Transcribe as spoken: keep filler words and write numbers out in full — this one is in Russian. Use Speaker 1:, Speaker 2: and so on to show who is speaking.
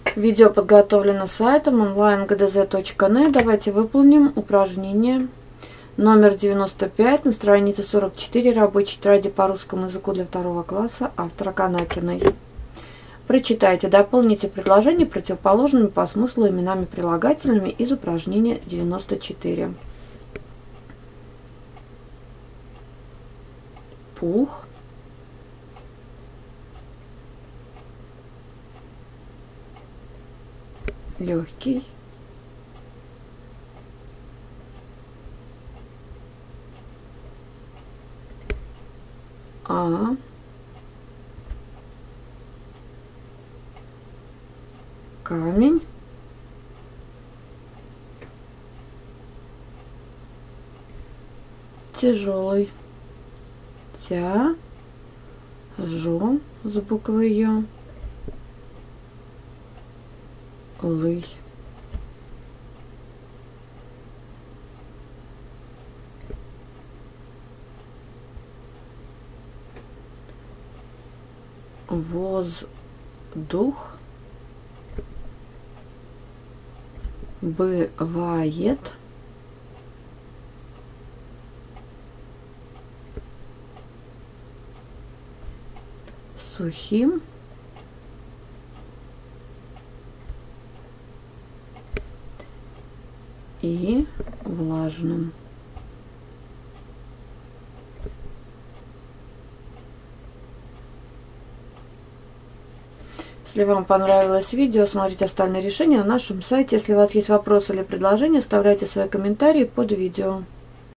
Speaker 1: Видео подготовлено сайтом онлайн гэ дэ зэ точка нет. Давайте выполним упражнение номер девяносто пять на странице сорок четыре. Рабочей тетради по русскому языку для второго класса автора Канакиной. Прочитайте, дополните предложения противоположными по смыслу именами прилагательными из упражнения девяносто четыре. Пух. Легкий. А. Камень. Тяжелый. Тя. Жо с буквой Ё. Лый. Воздух бывает сухим и влажным. Если вам понравилось видео, смотрите остальные решения на нашем сайте. Если у вас есть вопросы или предложения, оставляйте свои комментарии под видео.